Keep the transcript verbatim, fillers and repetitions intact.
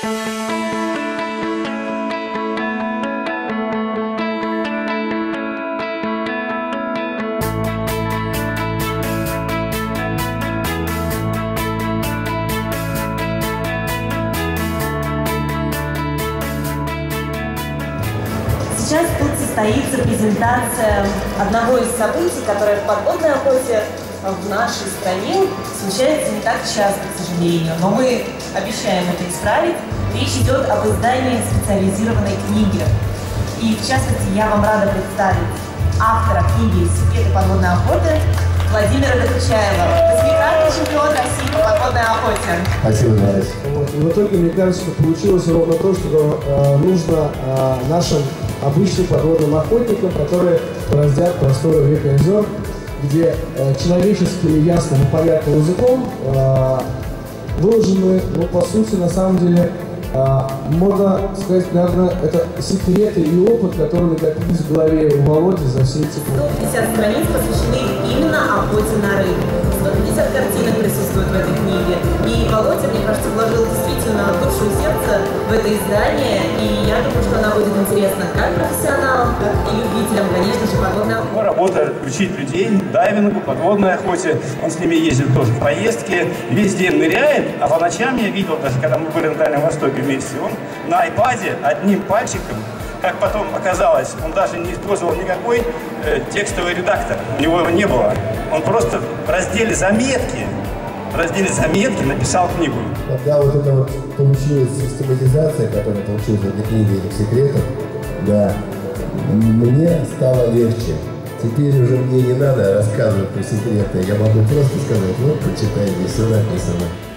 Сейчас тут состоится презентация одного из событий, которое в подводной охоте в нашей стране случается не так часто, к сожалению. Но мы обещаем это исправить. Речь идет об издании специализированной книги. И в частности я вам рада представить автора книги «Секреты подводной охоты» Владимира Докучаева, восьмикратный чемпион России по подводной охоте. Спасибо, Марис. Вот. И в итоге, мне кажется, что получилось ровно то, что э, нужно э, нашим обычным подводным охотникам, которые бороздят просторы века озер, где э, человеческим, ясным и понятным языком э, выложены, ну, по сути, на самом деле, э, можно сказать, наверное, это секреты и опыт, которые накопились в голове у Володи за все эти годы. сто пятьдесят страниц посвящены именно охоте на рыбу. сто пятьдесят картинок присутствует в этой книге. И Володя, мне кажется, вложил действительно душу и сердце в это издание. И я думаю, что она будет интересна как профессионалам, так и любителям, конечно же, подводной охоты. Его работа — учить людей дайвингу, подводной охоте. Он с ними ездит тоже в поездки, весь день ныряет. А по ночам я видел, даже когда мы были на Дальнем Востоке вместе, он на айпаде одним пальчиком, как потом оказалось, он даже не использовал никакой э, текстовый редактор. У него его не было. Он просто в разделе «Заметки», в разделе «Заметки» написал книгу. Когда вот эта вот получилась систематизация, которая получилась в этой книге этих секретов, да, мне стало легче. Теперь уже мне не надо рассказывать про секреты. Я могу просто сказать: вот, почитай, здесь все написано.